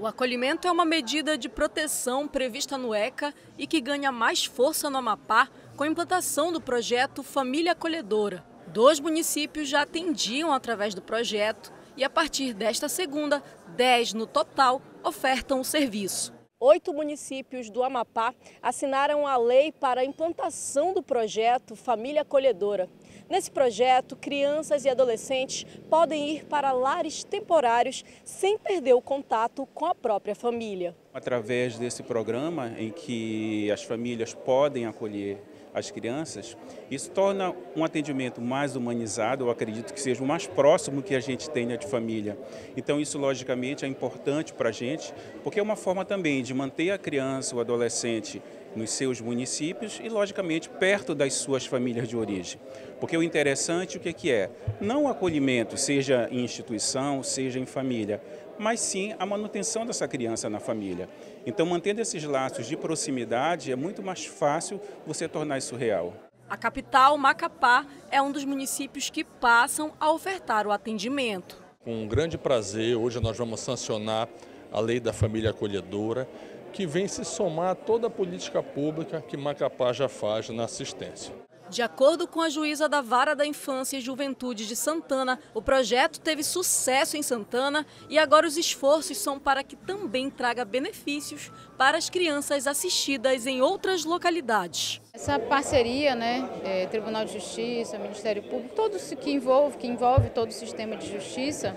O acolhimento é uma medida de proteção prevista no ECA e que ganha mais força no Amapá com a implantação do projeto Família Acolhedora. 2 municípios já atendiam através do projeto e a partir desta segunda, 10 no total ofertam o serviço. 8 municípios do Amapá assinaram a lei para a implantação do projeto Família Acolhedora. Nesse projeto, crianças e adolescentes podem ir para lares temporários sem perder o contato com a própria família. Através desse programa em que as famílias podem acolher as crianças, isso torna um atendimento mais humanizado, eu acredito que seja o mais próximo que a gente tenha de família. Então isso logicamente é importante para a gente, porque é uma forma também de manter a criança, o adolescente nos seus municípios e logicamente perto das suas famílias de origem. Porque o interessante o que é? Não o acolhimento, seja em instituição, seja em família, mas sim a manutenção dessa criança na família. Então, mantendo esses laços de proximidade, é muito mais fácil você tornar isso real. A capital, Macapá, é um dos municípios que passam a ofertar o atendimento. Com um grande prazer, hoje nós vamos sancionar a Lei da Família Acolhedora, que vem se somar a toda a política pública que Macapá já faz na assistência. De acordo com a juíza da Vara da Infância e Juventude de Santana, o projeto teve sucesso em Santana e agora os esforços são para que também traga benefícios para as crianças assistidas em outras localidades. Essa parceria, Tribunal de Justiça, Ministério Público, todo isso que envolve todo o sistema de justiça,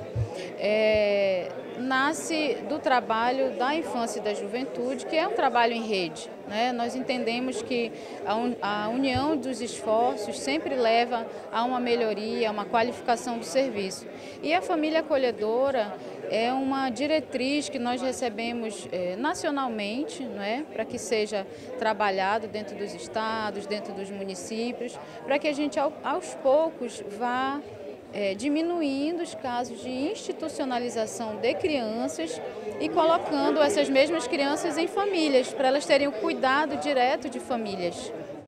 nasce do trabalho da infância e da juventude, que é um trabalho em rede. Nós entendemos que a união dos esforços sempre leva a uma melhoria, a uma qualificação do serviço. E a família acolhedora é uma diretriz que nós recebemos nacionalmente, para que seja trabalhado dentro dos estados, dentro dos municípios, para que a gente aos poucos vá diminuindo os casos de institucionalização de crianças e colocando essas mesmas crianças em famílias, para elas terem o cuidado direto de famílias.